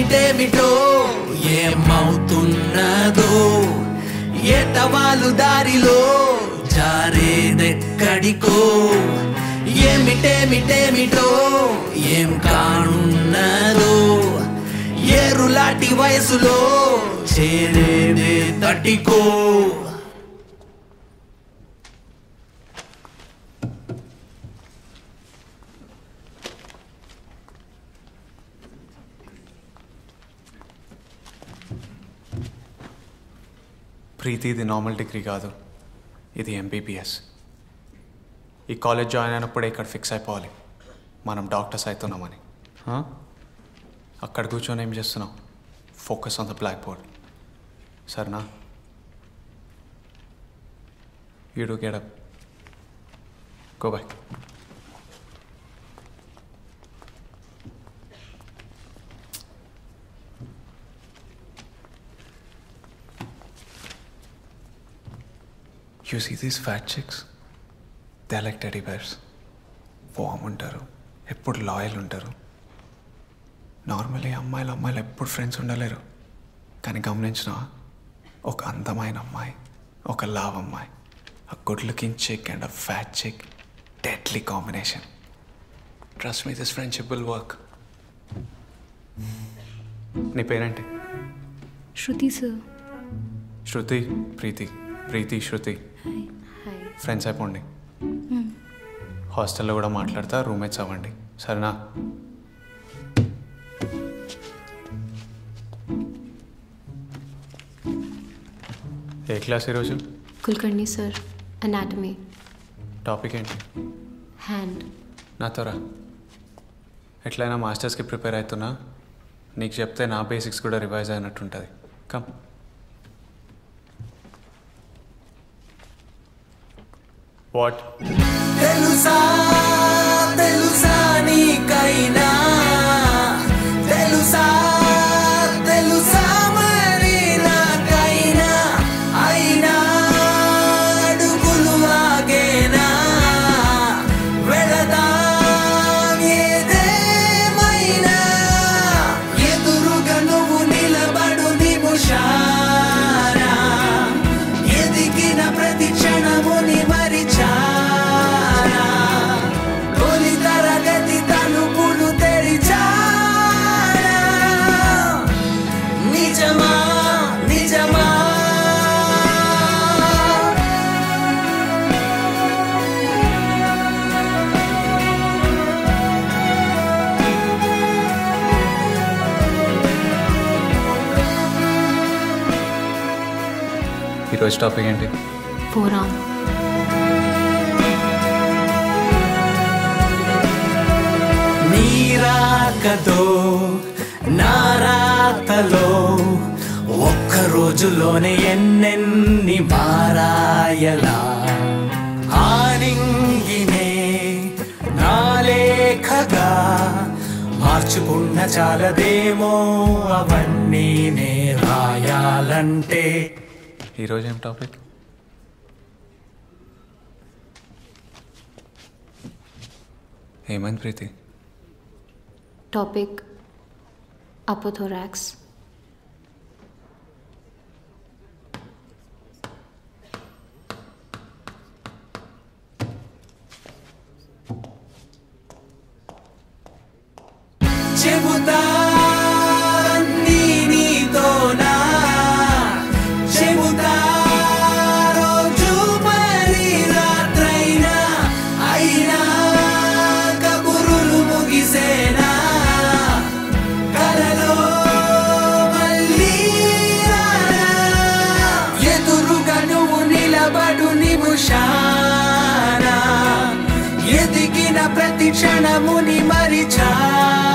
ఏమిటేమిటో ఏమవుతున్నదో ఏటవాలు దారిలో జారేదెక్కడికో ఏమిటేమిటేమిటో ఏం కానున్నదో ఏరులాంటి వయసులో చేరేదే తటికో ప్రీతి ఇది నార్మల్ డిగ్రీ కాదు, ఇది ఎంబీబీఎస్. ఈ కాలేజ్ జాయిన్ అయినప్పుడే ఇక్కడ ఫిక్స్ అయిపోవాలి మనం డాక్టర్స్ అవుతున్నామని. అక్కడ కూర్చొని ఏం చేస్తున్నావు? Focus on the black board, సరేనా? You do get up, go back. You see these fat chicks? They're like teddy bears. Warm ఉంటారు, ఎప్పుడు లాయల్ ఉంటారు. నార్మల్లీ అమ్మాయిలు ఎప్పుడు ఫ్రెండ్స్ ఉండలేరు. కానీ గమనించిన ఒక అందమైన అమ్మాయి, ఒక లావ్ అమ్మాయి, a good looking chick and a fat chick, deadly combination. Trust me, this friendship will work. నీ పేరేంటి? శృతి సార్. శృతి, ప్రీతి, ప్రీతి శృతి. ఫ్రెండ్స్ అయిపోండి. హాస్టల్లో కూడా మాట్లాడతా, రూమ్మేట్స్ అవ్వండి, సరేనా? ఏ క్లాస్ ఈరోజు? Kulkarni sir, anatomy. టాపిక్ ఏంటి? హ్యాండ్. నాతోరా. ఎట్లయినా మాస్టర్స్కి ప్రిపేర్ అవుతున్నా, నీకు చెప్తే నా బేసిక్స్ కూడా రివైజ్ అయినట్టుంటుంది. కమ్. వాట్? తెలుసా తెలుసా నీకైనా తెలుసా తెలుసా మరి నాకైనా అయినా అడుగులు ఆగేనా వెళదాం ఏదేమైనా ఎదురుగా నువ్వు నిలబడు నిముషానా ఎదిగిన ప్రతి క్షణముని ఈరోజు టాపిక్ ఏంటి? ఫోరామ్. నీరాకతో నారాతలో ఒక్క రోజులోనే ఎన్నెన్ని మారాయలా ఆనింగినే నాలేఖగా మార్చుకున్న చాలదేమో అవన్నీ నే రాయాలంటే. ఈరోజు ఏం టాపిక్? ఏమైంది ప్రీతి? టాపిక్ అపోథోరాక్స్. చెబుతా నీతోనా చెబుతా రోజు మరి రాత్రైనా అయినా కబురులు ముగిసేనా కలలో మళ్ళీ ఎదురుగా నువ్వు నిలబడు నిముషానా ఎదిగిన ప్రతి క్షణముని మరిచా